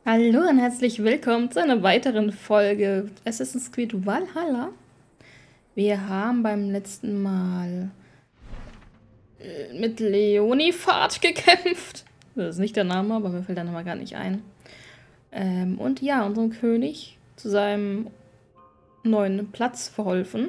Hallo und herzlich willkommen zu einer weiteren Folge Assassin's Creed Valhalla. Wir haben beim letzten Mal mit Leonifart gekämpft. Das ist nicht der Name, aber mir fällt der Name gar nicht ein. Und ja, unserem König zu seinem neuen Platz verholfen.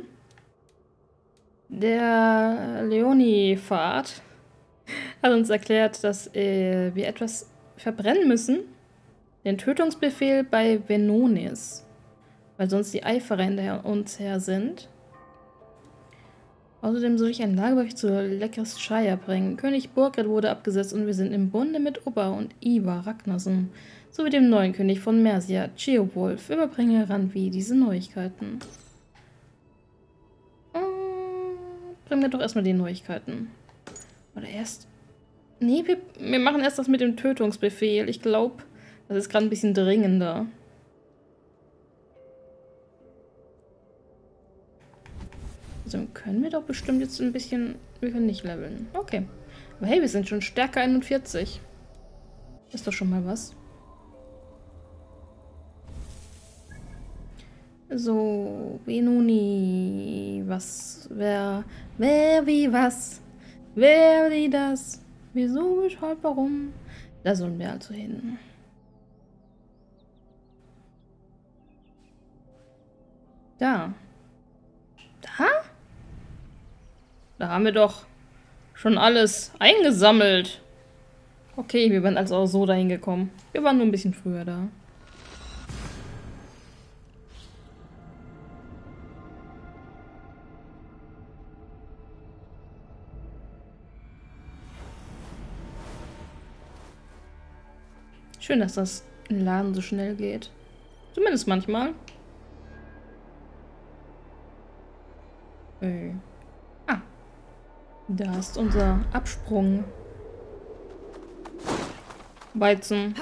Der Leonifart hat uns erklärt, dass wir etwas verbrennen müssen. Den Tötungsbefehl bei Venonis, weil sonst die Eiferer hinter uns her sind. Außerdem soll ich ein Lagerbericht zur Leckeres Shire bringen. König Burkred wurde abgesetzt und wir sind im Bunde mit Ubba und Ivar Ragnarsson sowie dem neuen König von Mercia, Ceolwulf. Überbringe Randvi diese Neuigkeiten. Bringen wir doch erstmal die Neuigkeiten. Oder erst... Nee, wir machen erst das mit dem Tötungsbefehl. Ich glaube... Das ist gerade ein bisschen dringender. Also können wir doch bestimmt jetzt ein bisschen... Wir können nicht leveln. Okay. Aber hey, wir sind schon Stärke 41. Ist doch schon mal was. So, Venoni. Was? Wer, wie, was? Wer, wie, das? Wieso, weshalb, warum? Da sollen wir also hin. Da. Da? Da haben wir doch schon alles eingesammelt. Okay, wir waren also auch so dahin gekommen. Wir waren nur ein bisschen früher da. Schön, dass das im Laden so schnell geht. Zumindest manchmal. Ah, da ist unser Absprung. Weizen.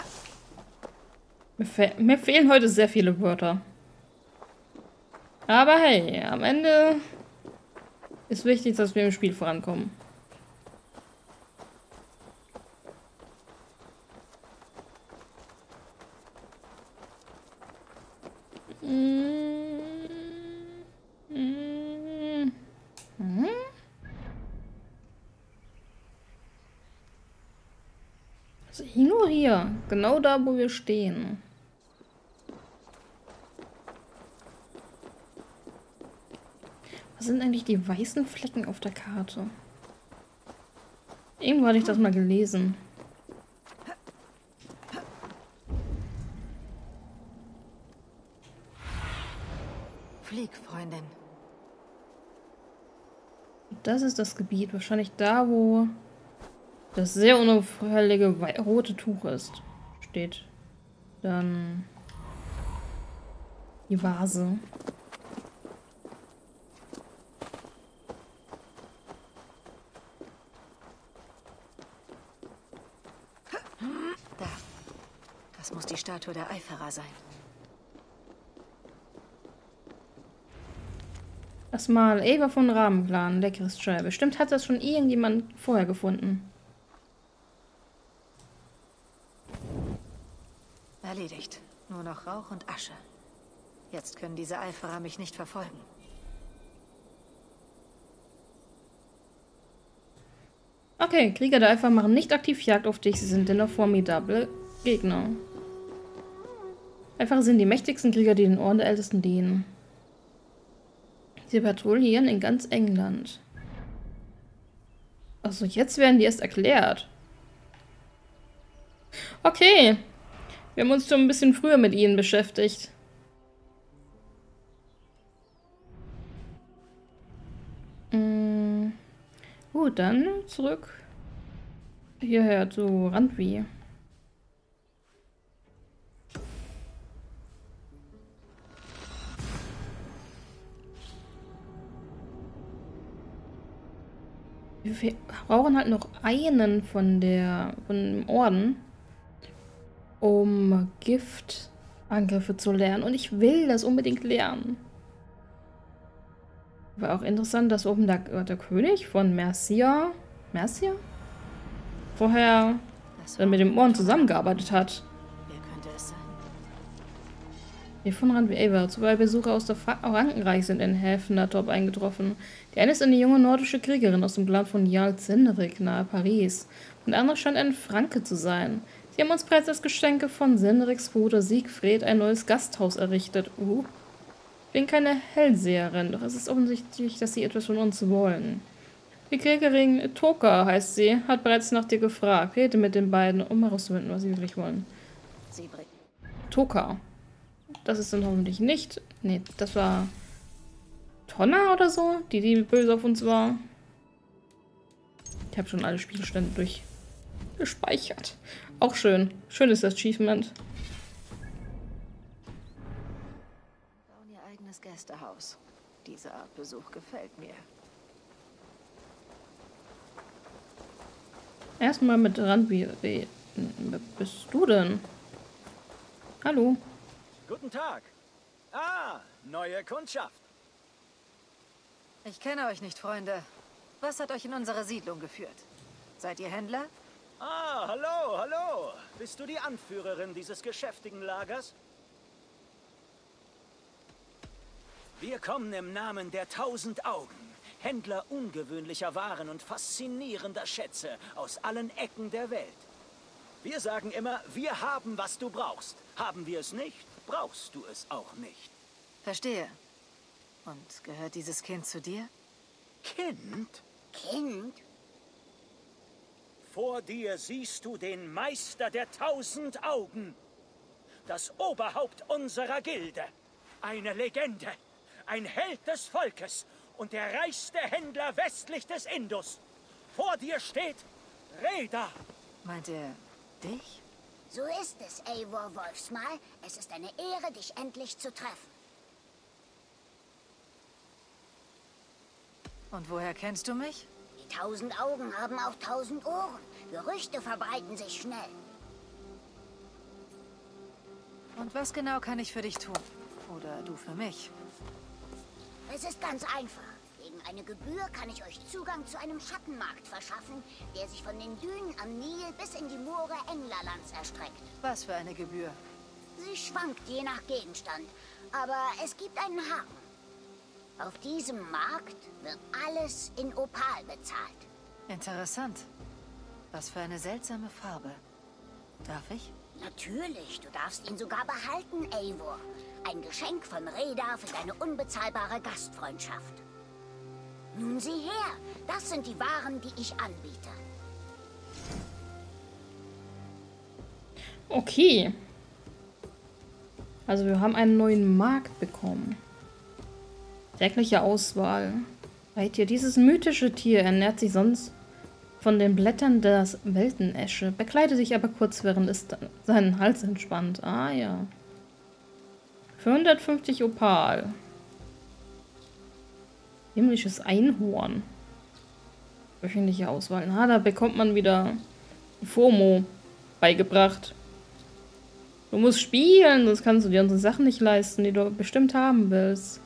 Mir fehlen heute sehr viele Wörter. Aber hey, am Ende ist wichtig, dass wir im Spiel vorankommen. Also nur hier. Genau da, wo wir stehen. Was sind eigentlich die weißen Flecken auf der Karte? Irgendwo hatte ich das mal gelesen. Flieg, Freundin. Das ist das Gebiet. Wahrscheinlich da, wo das sehr unauffällige rote Tuch ist. Steht dann die Vase. Da. Das muss die Statue der Eiferer sein. Lass mal Eva von Rabenplan, Leckeres Shire. Bestimmt hat das schon irgendjemand vorher gefunden. Erledigt. Nur noch Rauch und Asche. Jetzt können diese Eiferer mich nicht verfolgen. Okay, Krieger der Eifer machen nicht aktiv Jagd auf dich. Sie sind dennoch formidable Gegner. Eiferer sind die mächtigsten Krieger, die den Orden der Ältesten dienen. Sie patrouillieren in ganz England. Also jetzt werden die erst erklärt. Okay. Wir haben uns schon ein bisschen früher mit ihnen beschäftigt. Gut, dann zurück hierher zu Randvi. Wir brauchen halt noch einen von dem Orden, um Giftangriffe zu lernen. Und ich will das unbedingt lernen. War auch interessant, dass oben der König von Mercia vorher dann mit dem Orden zusammengearbeitet hat. Wer könnte es sein? Wir fuhren ran wie Eivor. Zwei Besucher aus der Frankenreich sind in Häfnertorp eingetroffen. Die eine ist eine junge nordische Kriegerin aus dem Clan von Jarl Cynric nahe Paris. Und der andere scheint ein Franke zu sein. Sie haben uns bereits als Geschenke von Cynrics Bruder Siegfried ein neues Gasthaus errichtet. Ich bin keine Hellseherin, doch es ist offensichtlich, dass sie etwas von uns wollen. Die Kriegerin Toka heißt sie, hat bereits nach dir gefragt. Rede mit den beiden, um herauszufinden, was sie wirklich wollen. Toka. Das ist dann hoffentlich nicht... Nee, das war... Tonna oder so? Die böse auf uns war. Ich habe schon alle Spielstände durchgespeichert. Auch schön. Schönes Achievement. Bauen ihr eigenes Gästehaus. Diese Art Besuch gefällt mir. Erstmal mit Randbi reden. Wer bist du denn? Hallo. Guten Tag. Ah, neue Kundschaft. Ich kenne euch nicht, Freunde. Was hat euch in unsere Siedlung geführt? Seid ihr Händler? Ah, hallo, hallo. Bist du die Anführerin dieses geschäftigen Lagers? Wir kommen im Namen der 1000 Augen. Händler ungewöhnlicher Waren und faszinierender Schätze aus allen Ecken der Welt. Wir sagen immer, wir haben, was du brauchst. Haben wir es nicht, brauchst du es auch nicht. Verstehe. Und gehört dieses Kind zu dir? Kind? Kind? Vor dir siehst du den Meister der 1000 Augen. Das Oberhaupt unserer Gilde. Eine Legende. Ein Held des Volkes. Und der reichste Händler westlich des Indus. Vor dir steht Reda. Meint er dich? So ist es, Eivor Wolfsmal. Es ist eine Ehre, dich endlich zu treffen. Und woher kennst du mich? Die 1000 Augen haben auch 1000 Ohren. Gerüchte verbreiten sich schnell. Und was genau kann ich für dich tun? Oder du für mich? Es ist ganz einfach. Gegen eine Gebühr kann ich euch Zugang zu einem Schattenmarkt verschaffen, der sich von den Dünen am Nil bis in die Moore Englerlands erstreckt. Was für eine Gebühr? Sie schwankt je nach Gegenstand, aber es gibt einen Haken. Auf diesem Markt wird alles in Opal bezahlt. Interessant. Was für eine seltsame Farbe. Darf ich? Natürlich, du darfst ihn sogar behalten, Eivor. Ein Geschenk von Reda für deine unbezahlbare Gastfreundschaft. Nun sieh her, das sind die Waren, die ich anbiete. Okay. Also wir haben einen neuen Markt bekommen. Tägliche Auswahl. Reittier. Dieses mythische Tier ernährt sich sonst von den Blättern der Weltenesche, bekleidet sich aber kurz, während es seinen Hals entspannt. Ah ja. Für 150 Opal. Himmlisches Einhorn. Wöchentliche Auswahl. Na, da bekommt man wieder FOMO beigebracht. Du musst spielen, sonst kannst du dir unsere Sachen nicht leisten, die du bestimmt haben willst.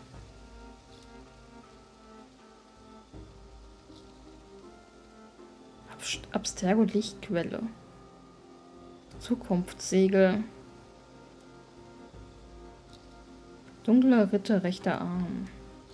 Abstergo Lichtquelle. Zukunftssegel. Dunkler Ritter, rechter Arm.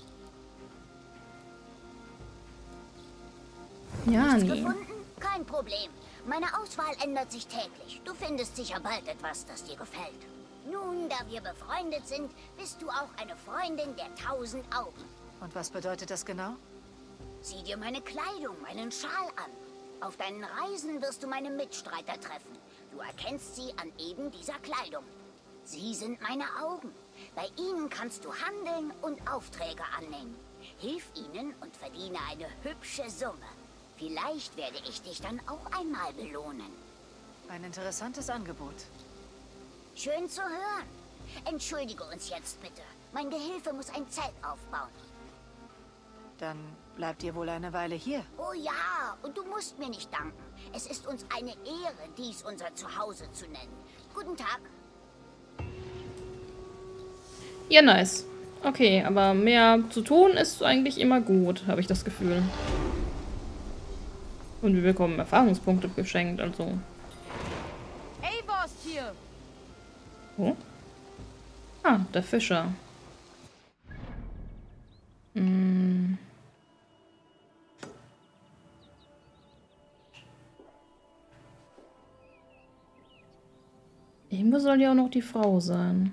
Ja, Nichts nee. gefunden? Kein Problem. Meine Auswahl ändert sich täglich. Du findest sicher bald etwas, das dir gefällt. Nun, da wir befreundet sind, bist du auch eine Freundin der 1000 Augen. Und was bedeutet das genau? Sieh dir meine Kleidung, meinen Schal an. Auf deinen Reisen wirst du meine Mitstreiter treffen. Du erkennst sie an eben dieser Kleidung. Sie sind meine Augen. Bei ihnen kannst du handeln und Aufträge annehmen. Hilf ihnen und verdiene eine hübsche Summe. Vielleicht werde ich dich dann auch einmal belohnen. Ein interessantes Angebot. Schön zu hören. Entschuldige uns jetzt bitte. Mein Gehilfe muss ein Zelt aufbauen. Dann bleibt ihr wohl eine Weile hier. Oh ja, und du musst mir nicht danken. Es ist uns eine Ehre, dies unser Zuhause zu nennen. Guten Tag. Ja, nice. Okay, aber mehr zu tun ist eigentlich immer gut, habe ich das Gefühl. Und wir bekommen Erfahrungspunkte geschenkt, also. Eivor ist hier! Oh? Ah, der Fischer. Hm. Irgendwo soll ja auch noch die Frau sein.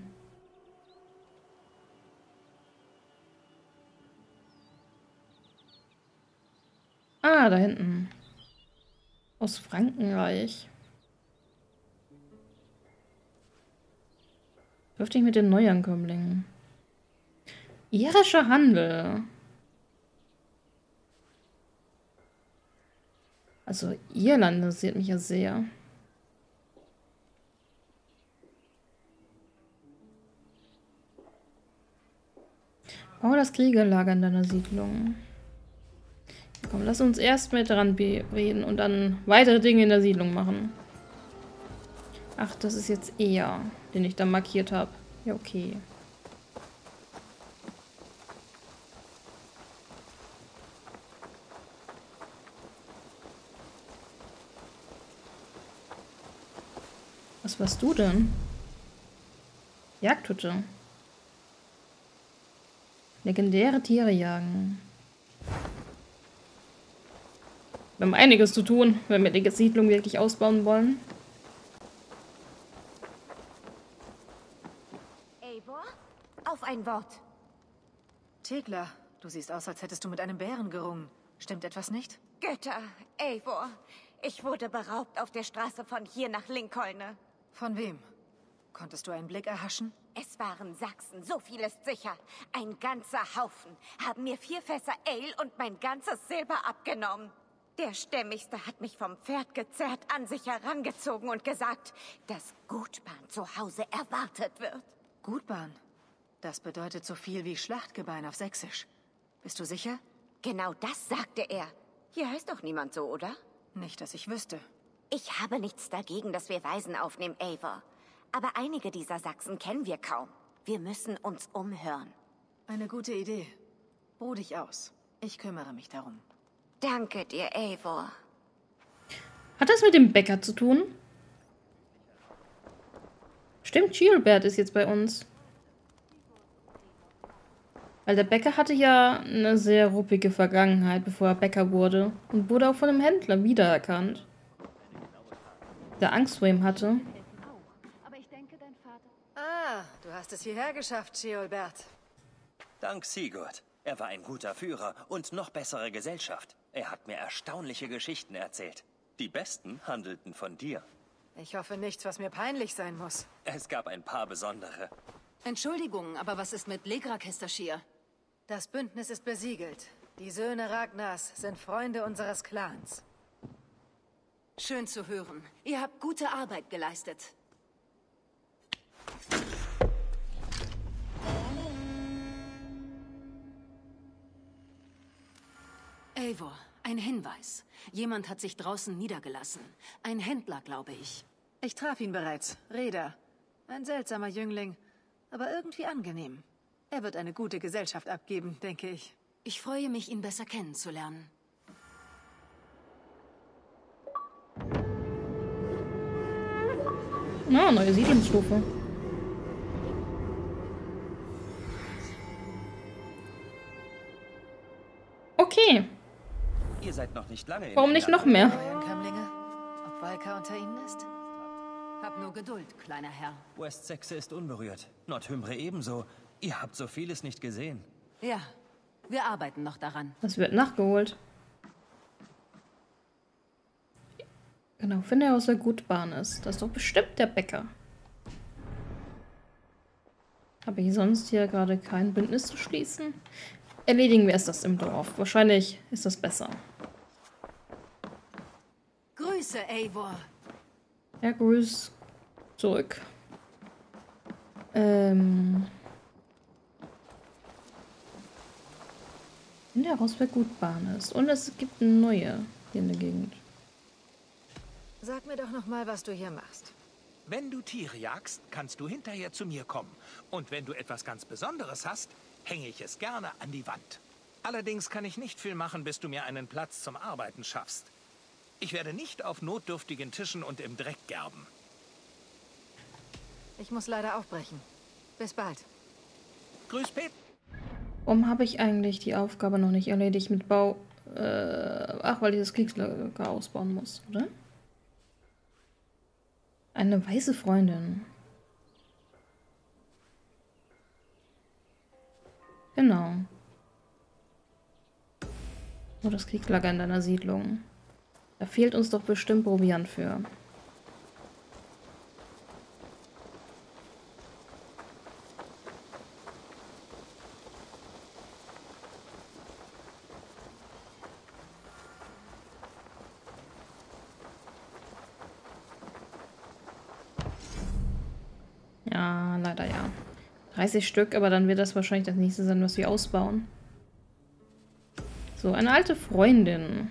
Ah, da hinten. Aus Frankenreich. Dürfte ich mit den Neuankömmlingen. Irischer Handel. Also Irland interessiert mich ja sehr. Bau das Kriegerlager in deiner Siedlung. Komm, lass uns erst mit dran reden und dann weitere Dinge in der Siedlung machen. Ach, das ist jetzt er, den ich da markiert habe. Ja, okay. Was warst du denn? Jagdhütte. Legendäre Tiere jagen. Wir haben einiges zu tun, wenn wir die Siedlung wirklich ausbauen wollen. Eivor, auf ein Wort. Thekla, du siehst aus, als hättest du mit einem Bären gerungen. Stimmt etwas nicht? Götter, Eivor. Ich wurde beraubt auf der Straße von hier nach Lincolne. Von wem? Konntest du einen Blick erhaschen? Es waren Sachsen, so viel ist sicher. Ein ganzer Haufen. Haben mir 4 Fässer Ale und mein ganzes Silber abgenommen. Der Stämmigste hat mich vom Pferd gezerrt, an sich herangezogen und gesagt, dass Gutbahn zu Hause erwartet wird. Gutbahn. Das bedeutet so viel wie Schlachtgebein auf Sächsisch. Bist du sicher? Genau das sagte er. Hier heißt doch niemand so, oder? Nicht, dass ich wüsste. Ich habe nichts dagegen, dass wir Waisen aufnehmen, Eivor. Aber einige dieser Sachsen kennen wir kaum. Wir müssen uns umhören. Eine gute Idee. Ruh dich aus. Ich kümmere mich darum. Danke dir, Eivor. Hat das mit dem Bäcker zu tun? Stimmt, Gilbert ist jetzt bei uns. Weil der Bäcker hatte ja eine sehr ruppige Vergangenheit, bevor er Bäcker wurde. Und wurde auch von einem Händler wiedererkannt. Der Angst vor ihm hatte. Ah, du hast es hierher geschafft, Gilbert. Dank Sigurd. Er war ein guter Führer und noch bessere Gesellschaft. Er hat mir erstaunliche Geschichten erzählt. Die besten handelten von dir. Ich hoffe nichts, was mir peinlich sein muss. Es gab ein paar besondere. Entschuldigung, aber was ist mit Legrakestashir? Das Bündnis ist besiegelt. Die Söhne Ragnars sind Freunde unseres Clans. Schön zu hören. Ihr habt gute Arbeit geleistet. Eivor, ein Hinweis. Jemand hat sich draußen niedergelassen. Ein Händler, glaube ich. Ich traf ihn bereits. Reda. Ein seltsamer Jüngling, aber irgendwie angenehm. Er wird eine gute Gesellschaft abgeben, denke ich. Ich freue mich, ihn besser kennenzulernen. Na, neue Siedlungsstufe. Okay. Ihr seid noch nicht lange in Warum nicht noch mehr? Neuankömmlinge? Ob Valka unter ihnen ist? Hab nur Geduld, kleiner Herr. Westsexe ist unberührt. Nordhymbre ebenso. Ihr habt so vieles nicht gesehen. Ja, wir arbeiten noch daran. Das wird nachgeholt. Genau, finde er aus der Gutbahn ist. Das ist doch bestimmt der Bäcker. Habe ich sonst hier gerade kein Bündnis zu schließen? Erledigen wir erst das im Dorf. Wahrscheinlich ist das besser. Grüße, Eivor. Ja, grüß zurück. Finde heraus, wer Gutbahn ist. Und es gibt eine neue hier in der Gegend. Sag mir doch noch mal, was du hier machst. Wenn du Tiere jagst, kannst du hinterher zu mir kommen. Und wenn du etwas ganz Besonderes hast, hänge ich es gerne an die Wand. Allerdings kann ich nicht viel machen, bis du mir einen Platz zum Arbeiten schaffst. Ich werde nicht auf notdürftigen Tischen und im Dreck gerben. Ich muss leider aufbrechen. Bis bald. Grüß Pet. Warum habe ich eigentlich die Aufgabe noch nicht erledigt mit Bau? Ach, weil ich das Kriegslager ausbauen muss, oder? Eine weiße Freundin. Genau. Nur das Kriegslager in deiner Siedlung. Da fehlt uns doch bestimmt Proviant für. Ja, leider ja. 30 Stück, aber dann wird das wahrscheinlich das nächste sein, was wir ausbauen. So, eine alte Freundin.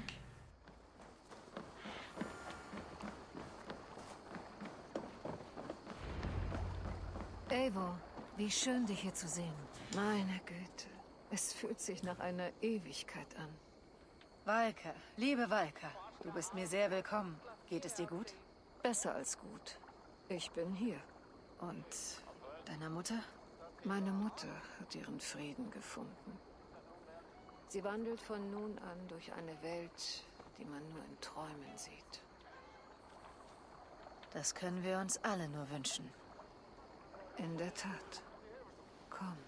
Eivor, wie schön, dich hier zu sehen. Meine Güte, es fühlt sich nach einer Ewigkeit an. Valka, liebe Valka, du bist mir sehr willkommen. Geht es dir gut? Besser als gut. Ich bin hier. Und deiner Mutter? Meine Mutter hat ihren Frieden gefunden. Sie wandelt von nun an durch eine Welt, die man nur in Träumen sieht. Das können wir uns alle nur wünschen. In der Tat. Komm.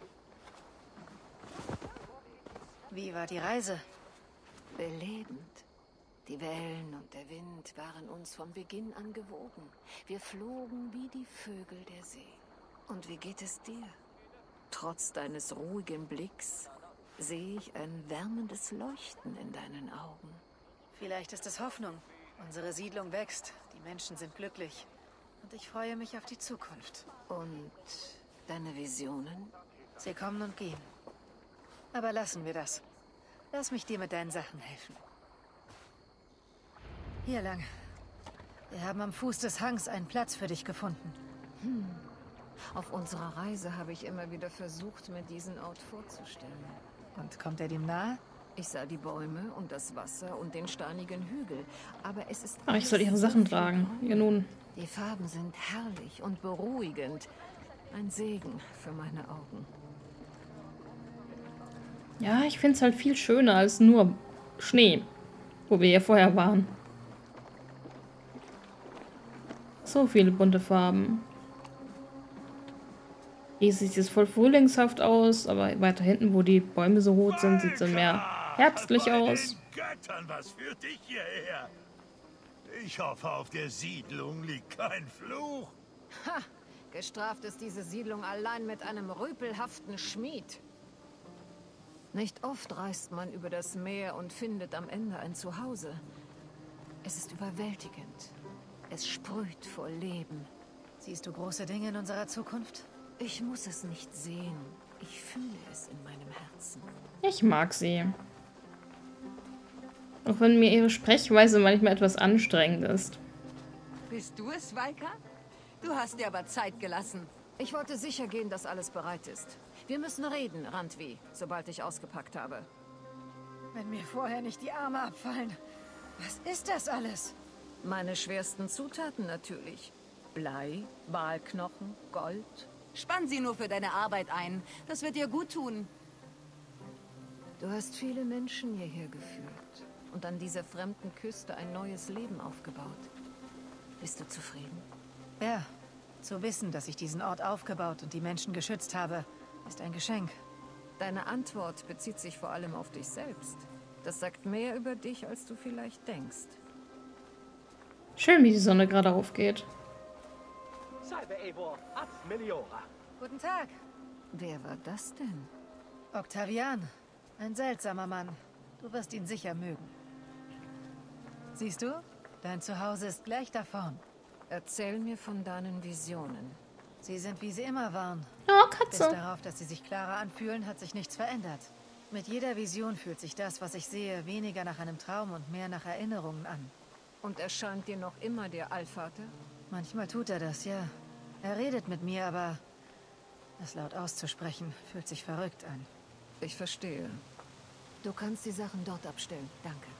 Wie war die Reise? Belebend. Die Wellen und der Wind waren uns von Beginn an gewogen. Wir flogen wie die Vögel der See. Und wie geht es dir? Trotz deines ruhigen Blicks sehe ich ein wärmendes Leuchten in deinen Augen. Vielleicht ist es Hoffnung. Unsere Siedlung wächst, die Menschen sind glücklich. Und ich freue mich auf die Zukunft. Und deine Visionen? Sie kommen und gehen. Aber lassen wir das. Lass mich dir mit deinen Sachen helfen. Hier lang. Wir haben am Fuß des Hangs einen Platz für dich gefunden. Auf unserer Reise habe ich immer wieder versucht, mir diesen Ort vorzustellen. Und kommt er dem nahe? Ich sah die Bäume und das Wasser und den steinigen Hügel. Aber es ist... Ach, ich soll ihre Sachen tragen. Ja nun. Die Farben sind herrlich und beruhigend. Ein Segen für meine Augen. Ja, ich finde es halt viel schöner als nur Schnee, wo wir ja vorher waren. So viele bunte Farben. Hier sieht es voll frühlingshaft aus, aber weiter hinten, wo die Bäume so rot sind, sieht es dann mehr herbstlich aus. Göttern, was führt dich hierher? Ich hoffe, auf der Siedlung liegt kein Fluch. Ha! Gestraft ist diese Siedlung allein mit einem rüpelhaften Schmied. Nicht oft reist man über das Meer und findet am Ende ein Zuhause. Es ist überwältigend. Es sprüht vor Leben. Siehst du große Dinge in unserer Zukunft? Ich muss es nicht sehen. Ich fühle es in meinem Herzen. Ich mag sie. Auch wenn mir ihre Sprechweise manchmal etwas anstrengend ist. Bist du es, Valka? Du hast dir aber Zeit gelassen. Ich wollte sicher gehen, dass alles bereit ist. Wir müssen reden, Randvi, sobald ich ausgepackt habe. Wenn mir vorher nicht die Arme abfallen. Was ist das alles? Meine schwersten Zutaten natürlich. Blei, Walknochen, Gold. Spann sie nur für deine Arbeit ein. Das wird dir gut tun. Du hast viele Menschen hierher geführt und an dieser fremden Küste ein neues Leben aufgebaut. Bist du zufrieden? Ja. Zu wissen, dass ich diesen Ort aufgebaut und die Menschen geschützt habe, ist ein Geschenk. Deine Antwort bezieht sich vor allem auf dich selbst. Das sagt mehr über dich, als du vielleicht denkst. Schön, wie die Sonne gerade aufgeht. Salve, Eivor. Ad Meliora. Guten Tag. Wer war das denn? Octavian. Ein seltsamer Mann. Du wirst ihn sicher mögen. Siehst du? Dein Zuhause ist gleich da vorn. Erzähl mir von deinen Visionen. Sie sind, wie sie immer waren. Oh, Bis Katze. darauf, dass sie sich klarer anfühlen, hat sich nichts verändert. Mit jeder Vision fühlt sich das, was ich sehe, weniger nach einem Traum und mehr nach Erinnerungen an. Und erscheint dir noch immer der Allvater? Manchmal tut er das, ja. Er redet mit mir, aber es laut auszusprechen, fühlt sich verrückt an. Ich verstehe. Du kannst die Sachen dort abstellen. Danke.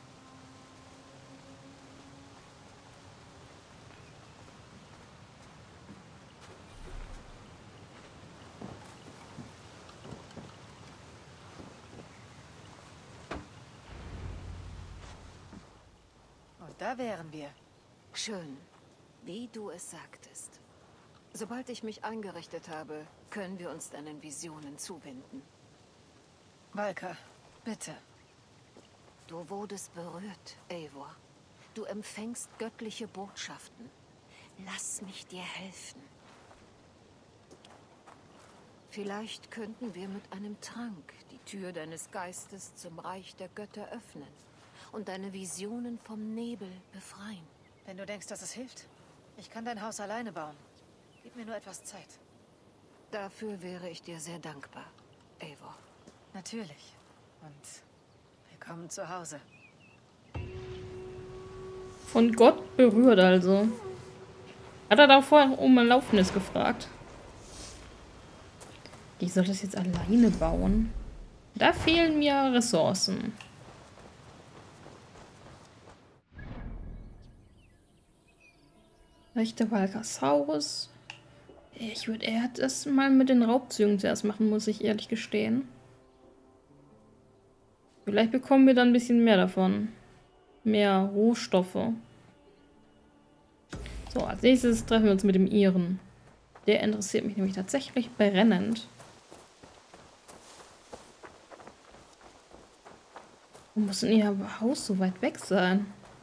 da wären wir. Schön, wie du es sagtest. Sobald ich mich eingerichtet habe, können wir uns deinen Visionen zuwenden. Valka, bitte. Du wurdest berührt, Eivor. Du empfängst göttliche Botschaften. Lass mich dir helfen. Vielleicht könnten wir mit einem Trank die Tür deines Geistes zum Reich der Götter öffnen und deine Visionen vom Nebel befreien. Wenn du denkst, dass es hilft, ich kann dein Haus alleine bauen. Gib mir nur etwas Zeit. Dafür wäre ich dir sehr dankbar, Eivor. Natürlich. Und willkommen zu Hause. Von Gott berührt also. Hat er da vorher um Erlaubnis gefragt? Ich soll das jetzt alleine bauen. Da fehlen mir Ressourcen. Rechte Valkas Haus. Ich würde eher das mal mit den Raubzügen zuerst machen, muss ich ehrlich gestehen. Vielleicht bekommen wir dann ein bisschen mehr davon. Mehr Rohstoffe. So, als nächstes treffen wir uns mit dem Iren. Der interessiert mich nämlich tatsächlich brennend. Wo muss denn ihr Haus so weit weg sein?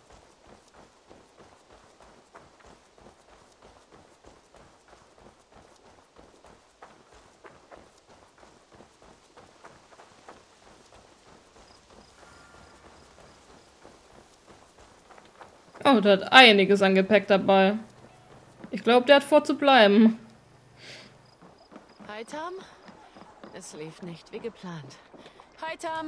Oh, der hat einiges an Gepäck dabei. Ich glaube, der hat vor zu bleiben. Heitam? Es lief nicht wie geplant. Heitam!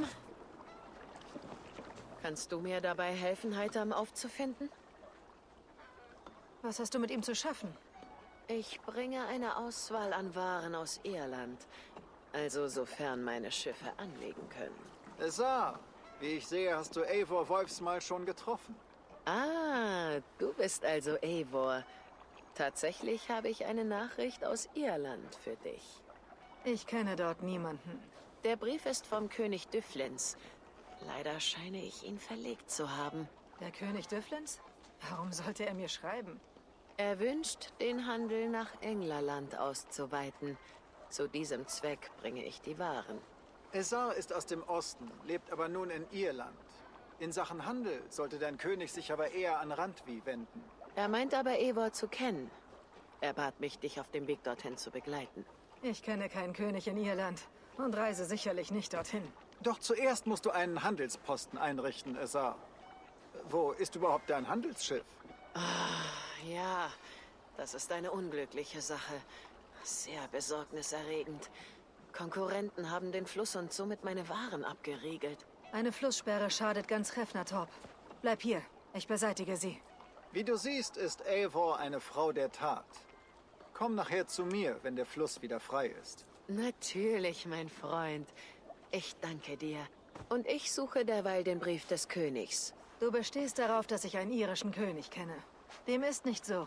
Kannst du mir dabei helfen, Heitam aufzufinden? Was hast du mit ihm zu schaffen? Ich bringe eine Auswahl an Waren aus Irland. Also sofern meine Schiffe anlegen können. Essar, wie ich sehe, hast du Eivor Wolfsmal schon getroffen. Ah, du bist also Eivor. Tatsächlich habe ich eine Nachricht aus Irland für dich. Ich kenne dort niemanden. Der Brief ist vom König Dyflins. Leider scheine ich ihn verlegt zu haben. Der König Dyflins? Warum sollte er mir schreiben? Er wünscht, den Handel nach Englerland auszuweiten. Zu diesem Zweck bringe ich die Waren. Essar ist aus dem Osten, lebt aber nun in Irland. In Sachen Handel sollte dein König sich aber eher an Randvi wenden. Er meint aber Eivor zu kennen. Er bat mich, dich auf dem Weg dorthin zu begleiten. Ich kenne keinen König in Irland und reise sicherlich nicht dorthin. Doch zuerst musst du einen Handelsposten einrichten, Essar. Wo ist überhaupt dein Handelsschiff? Ah, ja, das ist eine unglückliche Sache. Sehr besorgniserregend. Konkurrenten haben den Fluss und somit meine Waren abgeriegelt. Eine Flusssperre schadet ganz Hrefnatorp. Bleib hier, ich beseitige sie. Wie du siehst, ist Eivor eine Frau der Tat. Komm nachher zu mir, wenn der Fluss wieder frei ist. Natürlich, mein Freund. Ich danke dir. Und ich suche derweil den Brief des Königs. Du bestehst darauf, dass ich einen irischen König kenne. Dem ist nicht so.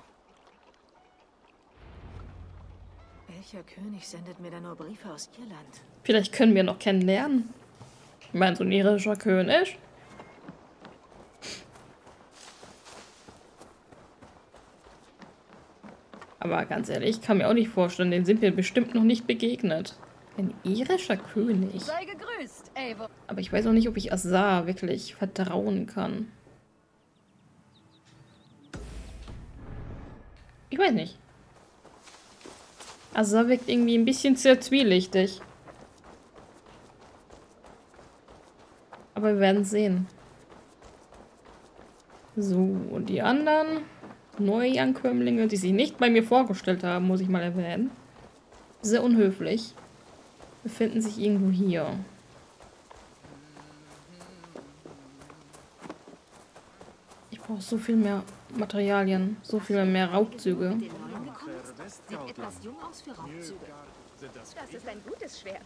Welcher König sendet mir da nur Briefe aus Irland? Vielleicht können wir noch kennenlernen. Ich meine, so ein irischer König. Aber ganz ehrlich, ich kann mir auch nicht vorstellen, den sind wir bestimmt noch nicht begegnet. Ein irischer König. Sei gegrüßt, Eivor. Aber ich weiß auch nicht, ob ich Essar wirklich vertrauen kann. Ich weiß nicht. Essar wirkt irgendwie ein bisschen sehr zwielichtig. Aber wir werden sehen. So, und die anderen Neuankömmlinge, die sich nicht bei mir vorgestellt haben, muss ich mal erwähnen. Sehr unhöflich. Befinden sich irgendwo hier. Ich brauche so viel mehr Materialien, so viel mehr Raubzüge. Sieht etwas jung aus für Raubzüge. Das ist ein gutes Schwert.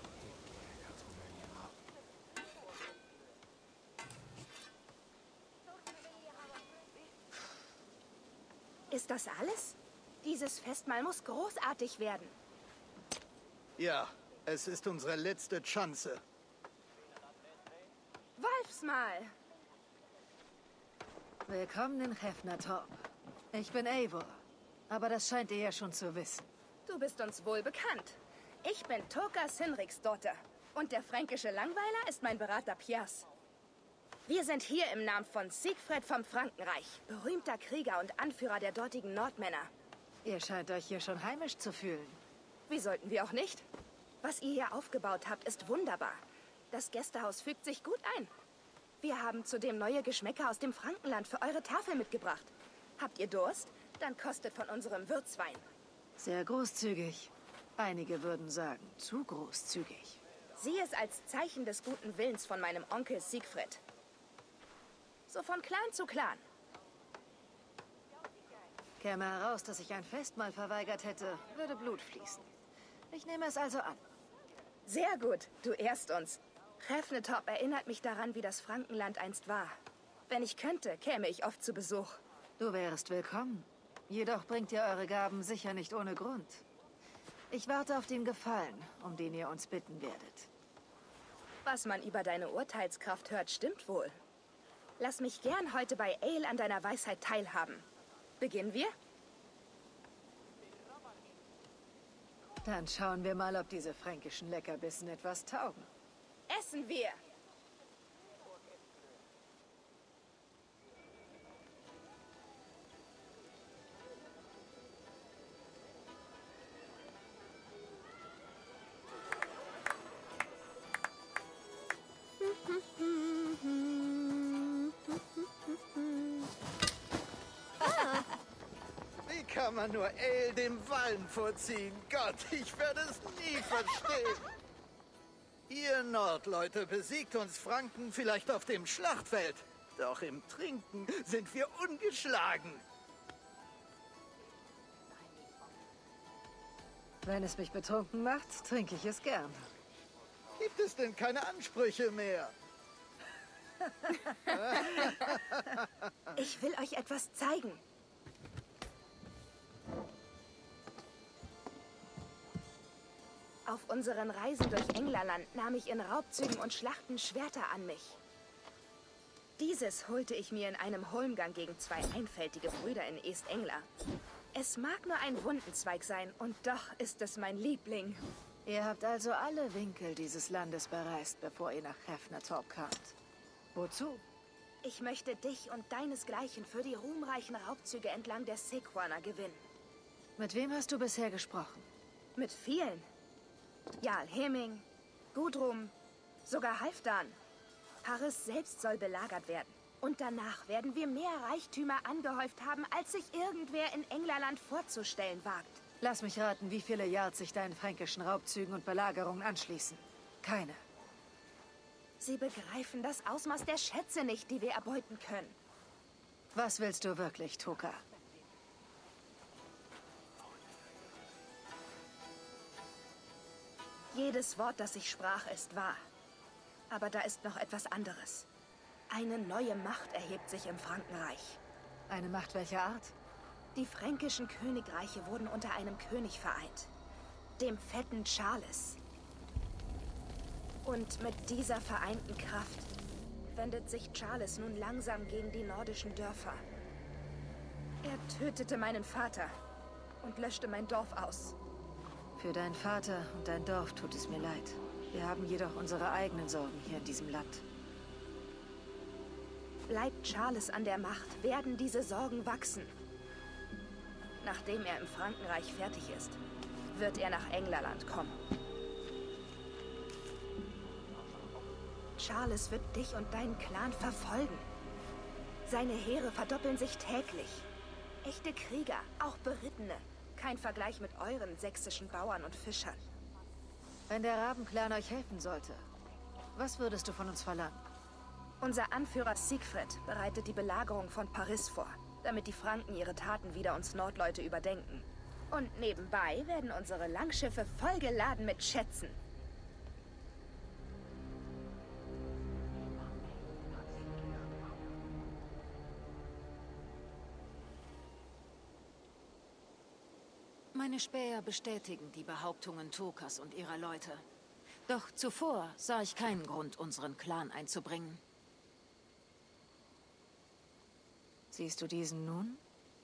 Ist das alles? Dieses Festmahl muss großartig werden. Ja, es ist unsere letzte Chance. Wolfsmahl! Willkommen in Hefnertorp. Ich bin Eivor, aber das scheint ihr ja schon zu wissen. Du bist uns wohl bekannt. Ich bin Toka Sinriks Dotter. Und der fränkische Langweiler ist mein Berater Piers. Wir sind hier im Namen von Siegfried vom Frankenreich, berühmter Krieger und Anführer der dortigen Nordmänner. Ihr scheint euch hier schon heimisch zu fühlen. Wie sollten wir auch nicht? Was ihr hier aufgebaut habt, ist wunderbar. Das Gästehaus fügt sich gut ein. Wir haben zudem neue Geschmäcker aus dem Frankenland für eure Tafel mitgebracht. Habt ihr Durst? Dann kostet von unserem Würzwein. Sehr großzügig. Einige würden sagen, zu großzügig. Sieh es als Zeichen des guten Willens von meinem Onkel Siegfried. So von Clan zu Clan. Käme heraus, dass ich ein Festmahl verweigert hätte, würde Blut fließen. Ich nehme es also an. Sehr gut, du ehrst uns. Hefnertorp erinnert mich daran, wie das Frankenland einst war. Wenn ich könnte, käme ich oft zu Besuch. Du wärst willkommen. Jedoch bringt ihr eure Gaben sicher nicht ohne Grund. Ich warte auf den Gefallen, um den ihr uns bitten werdet. Was man über deine Urteilskraft hört, stimmt wohl. Lass mich gern heute bei Ale an deiner Weisheit teilhaben. Beginnen wir? Dann schauen wir mal, ob diese fränkischen Leckerbissen etwas taugen. Essen wir! Wie kann man nur Ale dem Wallen vorziehen? Gott, ich werde es nie verstehen. Ihr Nordleute besiegt uns Franken vielleicht auf dem Schlachtfeld. Doch im Trinken sind wir ungeschlagen. Wenn es mich betrunken macht, trinke ich es gern. Gibt es denn keine Ansprüche mehr? Ich will euch etwas zeigen. Auf unseren Reisen durch Englerland nahm ich in Raubzügen und Schlachten Schwerter an mich. Dieses holte ich mir in einem Holmgang gegen zwei einfältige Brüder in East Engler. Es mag nur ein Wundenzweig sein, und doch ist es mein Liebling. Ihr habt also alle Winkel dieses Landes bereist, bevor ihr nach Hefnertorp kamt. Wozu? Ich möchte dich und deinesgleichen für die ruhmreichen Raubzüge entlang der Sequana gewinnen. Mit wem hast du bisher gesprochen? Mit vielen. Jarl Heming, Gudrun, sogar Halfdan. Paris selbst soll belagert werden. Und danach werden wir mehr Reichtümer angehäuft haben, als sich irgendwer in Englerland vorzustellen wagt. Lass mich raten, wie viele Yards sich deinen fränkischen Raubzügen und Belagerungen anschließen. Keine. Sie begreifen das Ausmaß der Schätze nicht, die wir erbeuten können. Was willst du wirklich, Toka? Jedes Wort, das ich sprach, ist wahr. Aber da ist noch etwas anderes. Eine neue Macht erhebt sich im Frankenreich. Eine Macht welcher Art? Die fränkischen Königreiche wurden unter einem König vereint. Dem fetten Charles. Und mit dieser vereinten Kraft wendet sich Charles nun langsam gegen die nordischen Dörfer. Er tötete meinen Vater und löschte mein Dorf aus. Für deinen Vater und dein Dorf tut es mir leid. Wir haben jedoch unsere eigenen Sorgen hier in diesem Land. Bleibt Charles an der Macht, werden diese Sorgen wachsen. Nachdem er im Frankenreich fertig ist, wird er nach Englerland kommen. Charles wird dich und deinen Clan verfolgen. Seine Heere verdoppeln sich täglich. Echte Krieger, auch Berittene. Kein Vergleich mit euren sächsischen Bauern und Fischern. Wenn der Rabenclan euch helfen sollte, was würdest du von uns verlangen? Unser Anführer Siegfried bereitet die Belagerung von Paris vor, damit die Franken ihre Taten wieder uns Nordleute überdenken. Und nebenbei werden unsere Langschiffe vollgeladen mit Schätzen. Meine Späher bestätigen die Behauptungen Tokas und ihrer Leute. Doch zuvor sah ich keinen Grund, unseren Clan einzubringen. Siehst du diesen nun?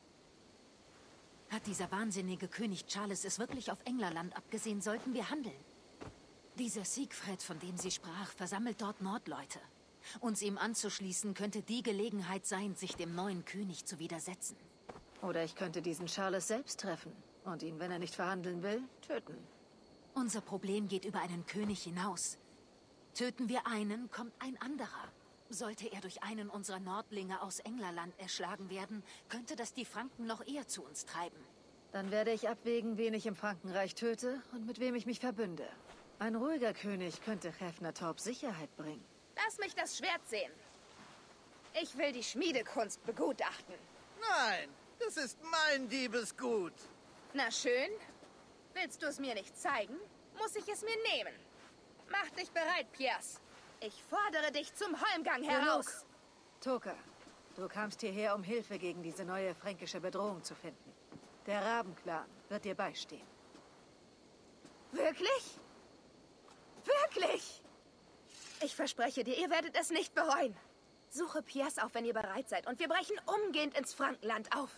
Hat dieser wahnsinnige König Charles es wirklich auf Englerland abgesehen, sollten wir handeln. Dieser Siegfried, von dem sie sprach, versammelt dort Nordleute. Uns ihm anzuschließen, könnte die Gelegenheit sein, sich dem neuen König zu widersetzen. Oder ich könnte diesen Charles selbst treffen und ihn, wenn er nicht verhandeln will, töten. Unser Problem geht über einen König hinaus. Töten wir einen, kommt ein anderer. Sollte er durch einen unserer Nordlinge aus Englerland erschlagen werden, könnte das die Franken noch eher zu uns treiben. Dann werde ich abwägen, wen ich im Frankenreich töte und mit wem ich mich verbünde. Ein ruhiger König könnte Hefnertorp Sicherheit bringen. Lass mich das Schwert sehen. Ich will die Schmiedekunst begutachten. Nein, das ist mein Diebesgut. Na schön. Willst du es mir nicht zeigen, muss ich es mir nehmen. Mach dich bereit, Piers. Ich fordere dich zum Holmgang heraus. Toka, du kamst hierher, um Hilfe gegen diese neue fränkische Bedrohung zu finden. Der Rabenclan wird dir beistehen. Wirklich? Wirklich? Ich verspreche dir, ihr werdet es nicht bereuen. Suche Piers auf, wenn ihr bereit seid, und wir brechen umgehend ins Frankenland auf.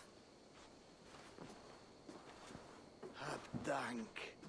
Hab Dank.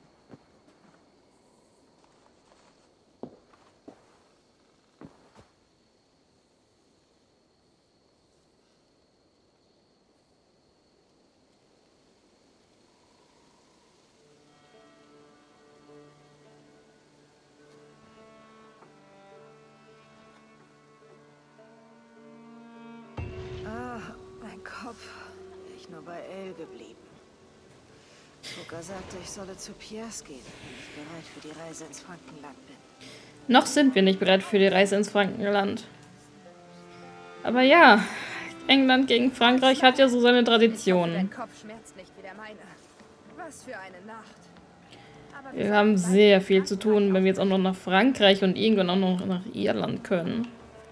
Ich nur bei Elle geblieben. Toka sagte, ich solle zu Piers gehen, wenn ich bereit für die Reise ins Frankenland bin. Noch sind wir nicht bereit für die Reise ins Frankenland. Aber ja, England gegen Frankreich hat ja so seine Traditionen. Dein Kopf schmerzt nicht wie der meine. Was für eine Nacht. Aber Wir haben sehr viel zu tun, wenn wir jetzt auch noch nach Frankreich und irgendwann auch noch nach Irland können.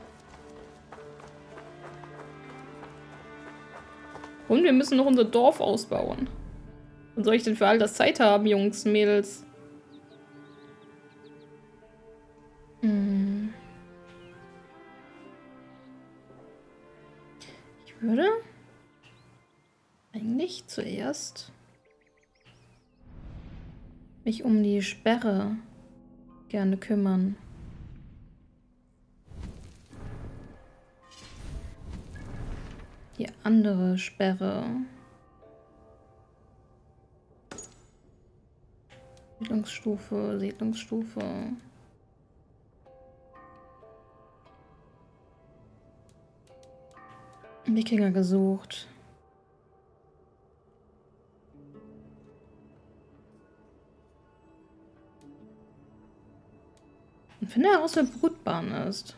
Und wir müssen noch unser Dorf ausbauen. Wann soll ich denn für all das Zeit haben, Jungs, Mädels? Ich würde eigentlich zuerst mich um die Sperre gerne kümmern. Die andere Sperre. Siedlungsstufe, Siedlungsstufe. Wikinger gesucht. Und finde heraus, wer Brutbahn ist.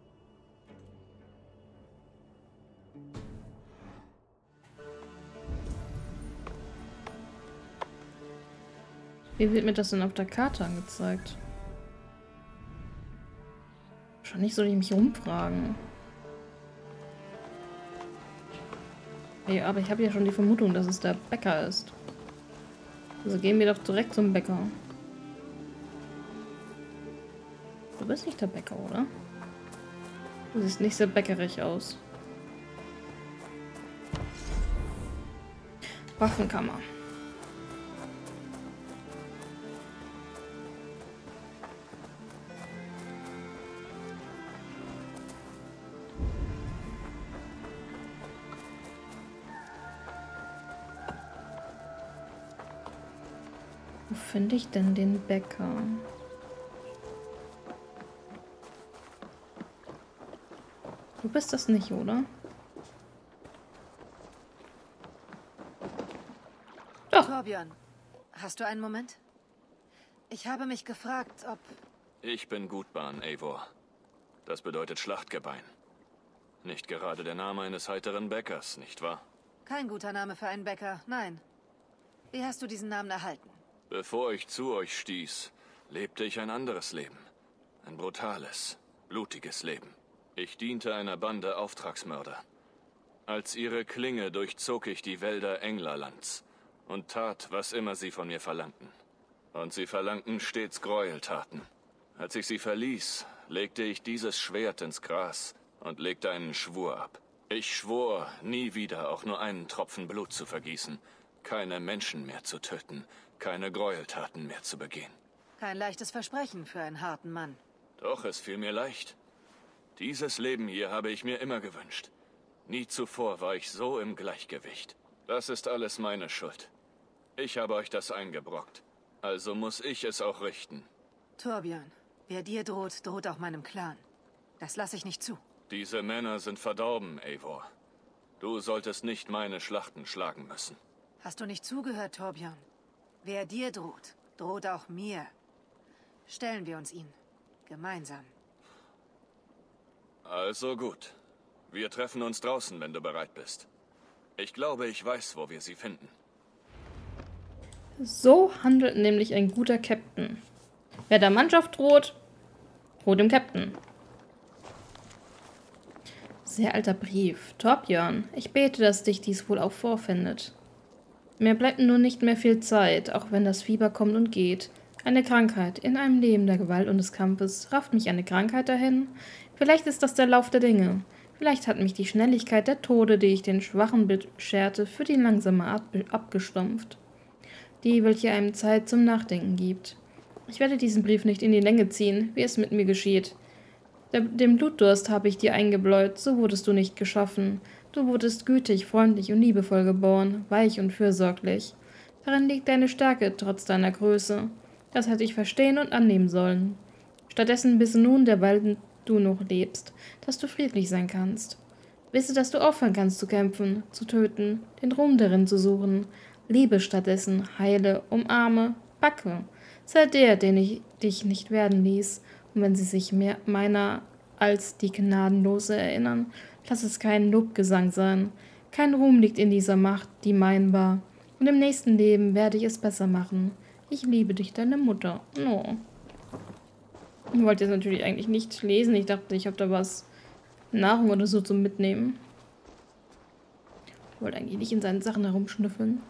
Wie wird mir das denn auf der Karte angezeigt? Wahrscheinlich soll ich mich rumfragen. Hey, aber ich habe ja schon die Vermutung, dass es der Bäcker ist. Also gehen wir doch direkt zum Bäcker. Du bist nicht der Bäcker, oder? Du siehst nicht sehr bäckerig aus. Waffenkammer. Wo finde ich denn den Bäcker? Du bist das nicht, oder? Doch. Torbjörn, hast du einen Moment? Ich habe mich gefragt, ob... Ich bin Gutbahn, Eivor. Das bedeutet Schlachtgebein. Nicht gerade der Name eines heiteren Bäckers, nicht wahr? Kein guter Name für einen Bäcker, nein. Wie hast du diesen Namen erhalten? Bevor ich zu euch stieß, lebte ich ein anderes Leben. Ein brutales, blutiges Leben. Ich diente einer Bande Auftragsmörder. Als ihre Klinge durchzog ich die Wälder Englerlands und tat, was immer sie von mir verlangten. Und sie verlangten stets Gräueltaten. Als ich sie verließ, legte ich dieses Schwert ins Gras und legte einen Schwur ab. Ich schwor, nie wieder auch nur einen Tropfen Blut zu vergießen, keine Menschen mehr zu töten, keine Gräueltaten mehr zu begehen. Kein leichtes Versprechen für einen harten Mann. Doch, es fiel mir leicht. Dieses Leben hier habe ich mir immer gewünscht. Nie zuvor war ich so im Gleichgewicht. Das ist alles meine Schuld. Ich habe euch das eingebrockt. Also muss ich es auch richten. Torbjörn, wer dir droht, droht auch meinem Clan. Das lasse ich nicht zu. Diese Männer sind verdorben, Eivor. Du solltest nicht meine Schlachten schlagen müssen. Hast du nicht zugehört, Torbjörn? Wer dir droht, droht auch mir. Stellen wir uns ihn. Gemeinsam. Also gut. Wir treffen uns draußen, wenn du bereit bist. Ich glaube, ich weiß, wo wir sie finden. So handelt nämlich ein guter Captain. Wer der Mannschaft droht, droht dem Captain. Sehr alter Brief. Torbjörn, ich bete, dass dich dies wohl auch vorfindet. Mir bleibt nun nicht mehr viel Zeit, auch wenn das Fieber kommt und geht. Eine Krankheit in einem Leben der Gewalt und des Kampfes. Rafft mich eine Krankheit dahin? Vielleicht ist das der Lauf der Dinge. Vielleicht hat mich die Schnelligkeit der Tode, die ich den Schwachen bescherte, für die langsame Art abgestumpft. Die, welche einem Zeit zum Nachdenken gibt. Ich werde diesen Brief nicht in die Länge ziehen, wie es mit mir geschieht. Den Blutdurst habe ich dir eingebläut, so wurdest du nicht geschaffen. Du wurdest gütig, freundlich und liebevoll geboren, weich und fürsorglich. Darin liegt deine Stärke, trotz deiner Größe. Das hätte ich verstehen und annehmen sollen. Stattdessen bist nun, derweil du noch lebst, dass du friedlich sein kannst. Wisse, dass du aufhören kannst zu kämpfen, zu töten, den Ruhm darin zu suchen. Liebe stattdessen, heile, umarme, backe. Sei der, den ich dich nicht werden ließ. Und wenn sie sich mehr meiner als die Gnadenlose erinnern, lass es kein Lobgesang sein. Kein Ruhm liegt in dieser Macht, die mein war. Und im nächsten Leben werde ich es besser machen. Ich liebe dich, deine Mutter. Oh. Ich wollte jetzt natürlich eigentlich nicht lesen. Ich dachte, ich habe da was Nahrung oder so zum Mitnehmen. Ich wollte eigentlich nicht in seinen Sachen herumschnüffeln.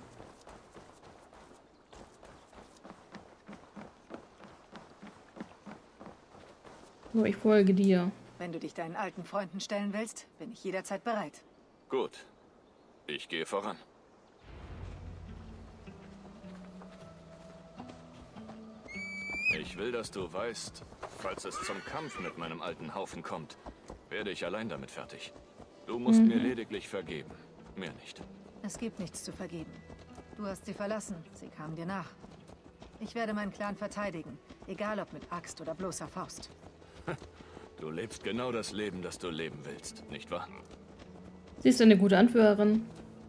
So, ich folge dir. Wenn du dich deinen alten Freunden stellen willst, bin ich jederzeit bereit. Gut. Ich gehe voran. Ich will, dass du weißt, falls es zum Kampf mit meinem alten Haufen kommt, werde ich allein damit fertig. Du musst mir lediglich vergeben, mehr nicht. Es gibt nichts zu vergeben. Du hast sie verlassen, sie kamen dir nach. Ich werde meinen Clan verteidigen, egal ob mit Axt oder bloßer Faust. Du lebst genau das Leben, das du leben willst, nicht wahr? Sie ist eine gute Anführerin.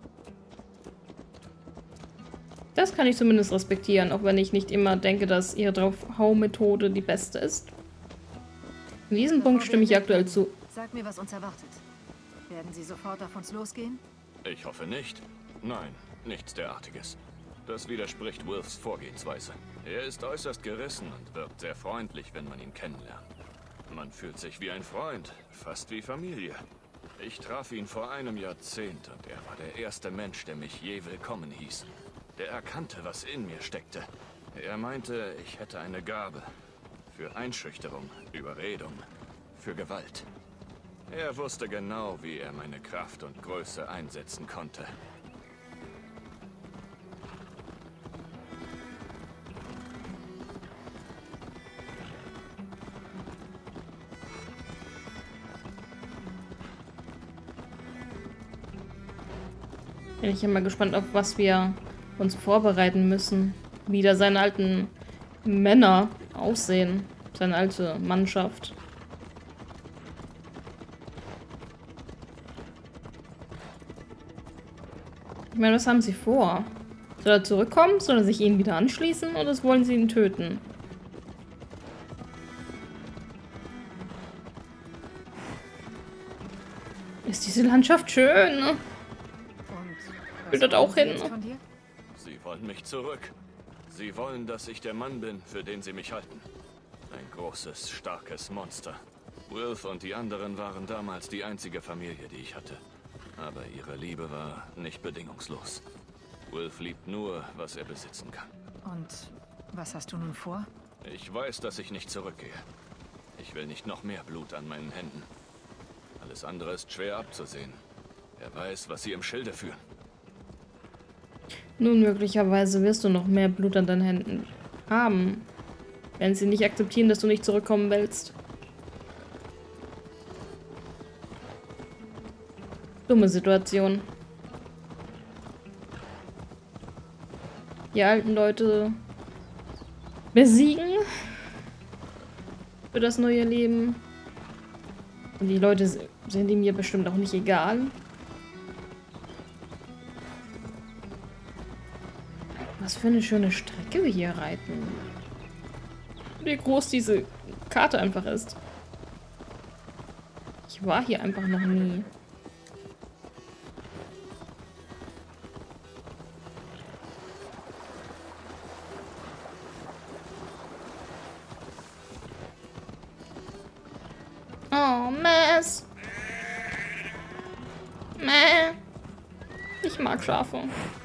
Das kann ich zumindest respektieren, auch wenn ich nicht immer denke, dass ihre Draufhau-Methode die beste ist. In diesem Punkt stimme ich aktuell zu. Sag mir, was uns erwartet. Werden sie sofort auf uns losgehen? Ich hoffe nicht. Nein, nichts derartiges. Das widerspricht Wilfs Vorgehensweise. Er ist äußerst gerissen und wirkt sehr freundlich, wenn man ihn kennenlernt. Man fühlt sich wie ein Freund, fast wie Familie. Ich traf ihn vor einem Jahrzehnt und er war der erste Mensch, der mich je willkommen hieß. Der erkannte, was in mir steckte. Er meinte, ich hätte eine Gabe. Für Einschüchterung, Überredung, für Gewalt. Er wusste genau, wie er meine Kraft und Größe einsetzen konnte. Bin ich immer gespannt, auf was wir uns vorbereiten müssen. Wie da seine alten Männer aussehen. Seine alte Mannschaft. Ich meine, was haben sie vor? Soll er zurückkommen? Soll er sich ihnen wieder anschließen? Oder wollen sie ihn töten? Ist diese Landschaft schön, ne? Ich will dort auch hin. Sie wollen mich zurück. Sie wollen, dass ich der Mann bin, für den sie mich halten. Ein großes, starkes Monster. Wilf und die anderen waren damals die einzige Familie, die ich hatte. Aber ihre Liebe war nicht bedingungslos. Wilf liebt nur, was er besitzen kann. Und was hast du nun vor? Ich weiß, dass ich nicht zurückgehe. Ich will nicht noch mehr Blut an meinen Händen. Alles andere ist schwer abzusehen. Er weiß, was sie im Schilde führen. Nun, möglicherweise wirst du noch mehr Blut an deinen Händen haben, wenn sie nicht akzeptieren, dass du nicht zurückkommen willst. Dumme Situation. Die alten Leute besiegen für das neue Leben. Und die Leute sind ihm mir bestimmt auch nicht egal. Was für eine schöne Strecke wir hier reiten. Wie groß diese Karte einfach ist. Ich war hier einfach noch nie. Oh, Mess. Mäh. Ich mag Schafe.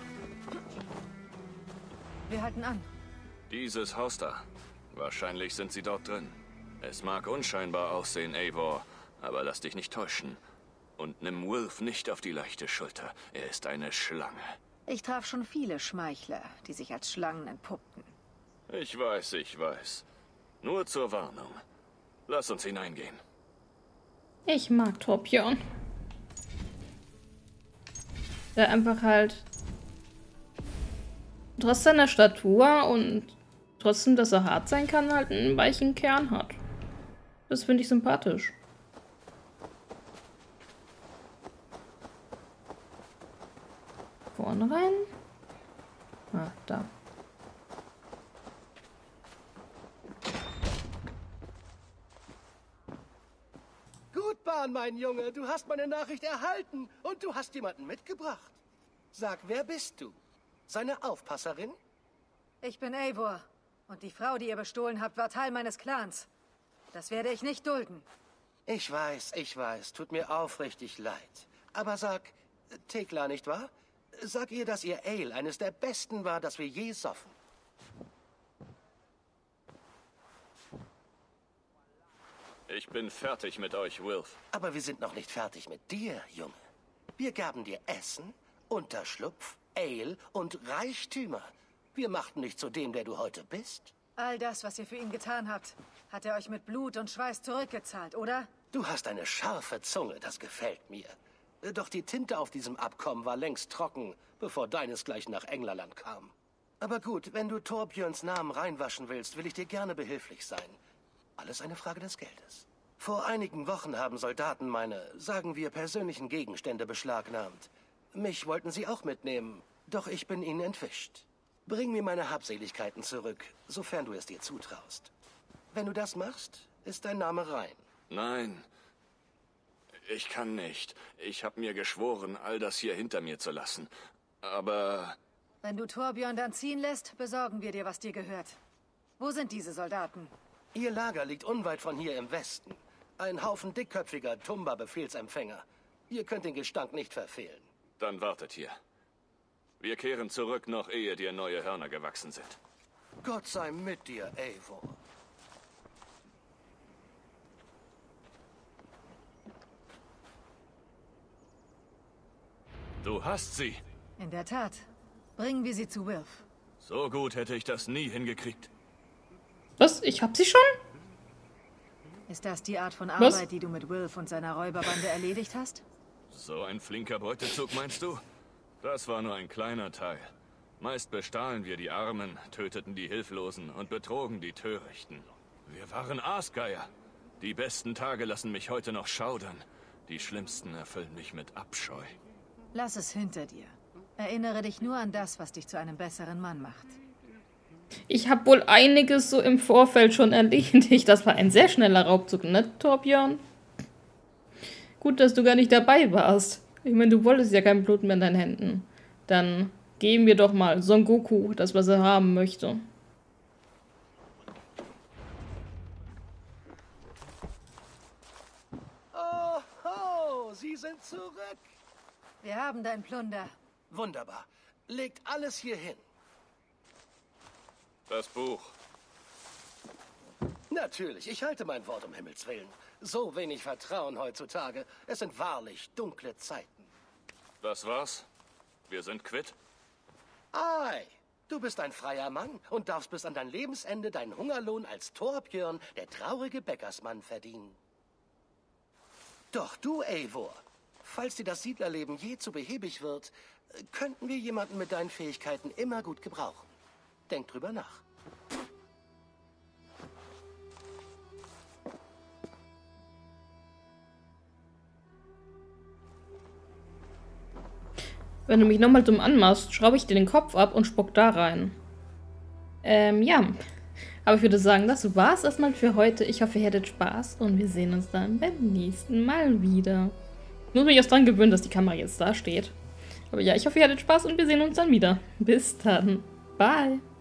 Wir halten an. Dieses Haus da. Wahrscheinlich sind sie dort drin. Es mag unscheinbar aussehen, Eivor, aber lass dich nicht täuschen. Und nimm Wilf nicht auf die leichte Schulter. Er ist eine Schlange. Ich traf schon viele Schmeichler, die sich als Schlangen entpuppten. Ich weiß, ich weiß. Nur zur Warnung. Lass uns hineingehen. Ich mag Torbjörn. Der einfach halt trotz seiner Statur und trotzdem, dass er hart sein kann, halt einen weichen Kern hat. Das finde ich sympathisch. Vorne rein. Ah, da. Gut, Bahn, mein Junge. Du hast meine Nachricht erhalten und du hast jemanden mitgebracht. Sag, wer bist du? Seine Aufpasserin? Ich bin Eivor. Und die Frau, die ihr bestohlen habt, war Teil meines Clans. Das werde ich nicht dulden. Ich weiß. Tut mir aufrichtig leid. Aber sag, Thekla, nicht wahr? Sag ihr, dass ihr Ale eines der besten war, das wir je soffen. Ich bin fertig mit euch, Wilf. Aber wir sind noch nicht fertig mit dir, Junge. Wir gaben dir Essen, Unterschlupf, Ale und Reichtümer. Wir machten dich zu dem, der du heute bist. All das, was ihr für ihn getan habt, hat er euch mit Blut und Schweiß zurückgezahlt, oder? Du hast eine scharfe Zunge, das gefällt mir. Doch die Tinte auf diesem Abkommen war längst trocken, bevor deinesgleichen nach Englerland kam. Aber gut, wenn du Torbjörns Namen reinwaschen willst, will ich dir gerne behilflich sein. Alles eine Frage des Geldes. Vor einigen Wochen haben Soldaten meine, sagen wir, persönlichen Gegenstände beschlagnahmt. Mich wollten sie auch mitnehmen, doch ich bin ihnen entwischt. Bring mir meine Habseligkeiten zurück, sofern du es dir zutraust. Wenn du das machst, ist dein Name rein. Nein. Ich kann nicht. Ich habe mir geschworen, all das hier hinter mir zu lassen. Aber... Wenn du Torbjörn dann ziehen lässt, besorgen wir dir, was dir gehört. Wo sind diese Soldaten? Ihr Lager liegt unweit von hier im Westen. Ein Haufen dickköpfiger Tumba-Befehlsempfänger. Ihr könnt den Gestank nicht verfehlen. Dann wartet hier. Wir kehren zurück, noch ehe dir neue Hörner gewachsen sind. Gott sei mit dir, Eivor. Du hast sie. In der Tat. Bringen wir sie zu Wilf. So gut hätte ich das nie hingekriegt. Was? Ich hab sie schon? Ist das die Art von Arbeit, die du mit Wilf und seiner Räuberbande erledigt hast? So ein flinker Beutezug, meinst du? Das war nur ein kleiner Teil. Meist bestahlen wir die Armen, töteten die Hilflosen und betrogen die Törichten. Wir waren Aasgeier. Die besten Tage lassen mich heute noch schaudern. Die schlimmsten erfüllen mich mit Abscheu. Lass es hinter dir. Erinnere dich nur an das, was dich zu einem besseren Mann macht. Ich habe wohl einiges so im Vorfeld schon erledigt. Das war ein sehr schneller Raubzug, ne, Torbjörn? Gut, dass du gar nicht dabei warst. Ich meine, du wolltest ja kein Blut mehr in deinen Händen. Dann geben wir doch mal Son Goku das, was er haben möchte. Oh, Sie sind zurück. Wir haben dein Plunder. Wunderbar. Legt alles hier hin. Das Buch. Natürlich, ich halte mein Wort, um Himmels Willen. So wenig Vertrauen heutzutage. Es sind wahrlich dunkle Zeiten. Was war's? Wir sind quitt? Ei, du bist ein freier Mann und darfst bis an dein Lebensende deinen Hungerlohn als Thorbjörn, der traurige Bäckersmann, verdienen. Doch du, Eivor, falls dir das Siedlerleben je zu behäbig wird, könnten wir jemanden mit deinen Fähigkeiten immer gut gebrauchen. Denk drüber nach. Wenn du mich nochmal dumm anmachst, schraube ich dir den Kopf ab und spuck da rein. Ja. Aber ich würde sagen, das war's erstmal für heute. Ich hoffe, ihr hattet Spaß und wir sehen uns dann beim nächsten Mal wieder. Ich muss mich erst dran gewöhnen, dass die Kamera jetzt da steht. Aber ja, ich hoffe, ihr hattet Spaß und wir sehen uns dann wieder. Bis dann. Bye.